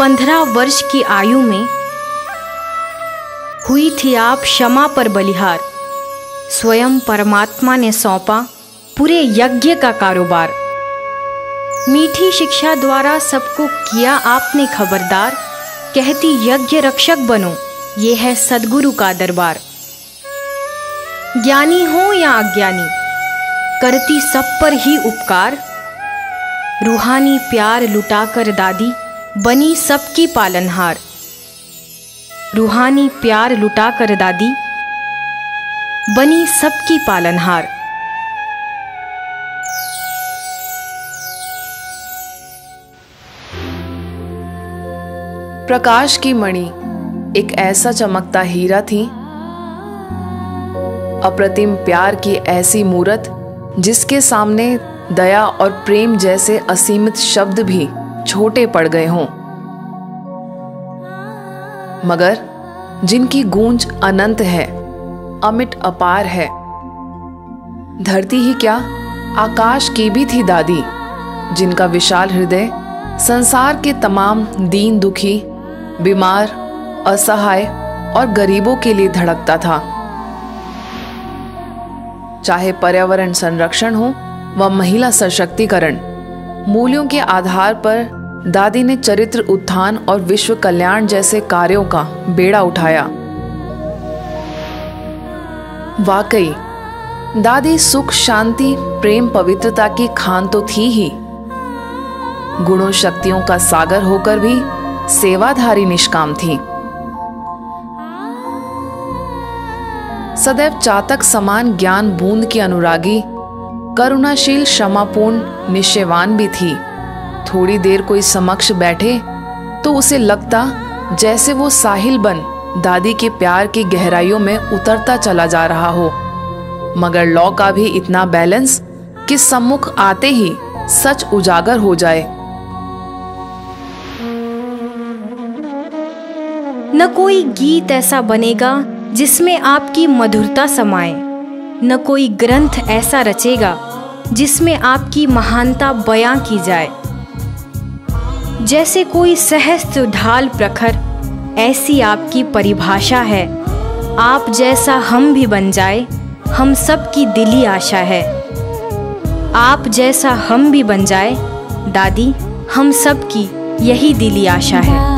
15 वर्ष की आयु में हुई थी आप क्षमा पर बलिहार। स्वयं परमात्मा ने सौंपा पूरे यज्ञ का कारोबार। मीठी शिक्षा द्वारा सबको किया आपने खबरदार। कहती यज्ञ रक्षक बनो, ये है सद्गुरु का दरबार। ज्ञानी हो या अज्ञानी, करती सब पर ही उपकार। रूहानी प्यार लुटाकर दादी बनी सबकी पालनहार। रूहानी प्यार लुटाकर दादी बनी सबकी पालनहार। प्रकाश की मणि एक ऐसा चमकता हीरा थी, अप्रतिम प्यार की ऐसी मूरत जिसके सामने दया और प्रेम जैसे असीमित शब्द भी छोटे पड़ गए हों, मगर जिनकी गूंज अनंत है, अमिट अपार है। धरती ही क्या, आकाश की भी थी दादी, जिनका विशाल हृदय संसार के तमाम दीन दुखी, बीमार, असहाय और गरीबों के लिए धड़कता था। चाहे पर्यावरण संरक्षण हो व महिला सशक्तिकरण, मूल्यों के आधार पर दादी ने चरित्र उत्थान और विश्व कल्याण जैसे कार्यों का बेड़ा उठाया। वाकई दादी सुख, शांति, प्रेम, पवित्रता की खान तो थी ही, गुणों शक्तियों का सागर होकर भी सेवाधारी निष्काम थी। सदैव चातक समान ज्ञान बूंद की अनुरागी, करुणाशील, क्षमापूर्ण, निश्चयवान भी थी। थोड़ी देर कोई समक्ष बैठे तो उसे लगता जैसे वो साहिल बन दादी के प्यार की गहराइयों में उतरता चला जा रहा हो, मगर लौ का भी इतना बैलेंस कि सम्मुख आते ही सच उजागर हो जाए। न कोई गीत ऐसा बनेगा जिसमें आपकी मधुरता समाए, न कोई ग्रंथ ऐसा रचेगा जिसमें आपकी महानता बयां की जाए। जैसे कोई सहस्त्र ढाल प्रखर, ऐसी आपकी परिभाषा है। आप जैसा हम भी बन जाए, हम सब की दिली आशा है। आप जैसा हम भी बन जाए दादी, हम सब की यही दिली आशा है।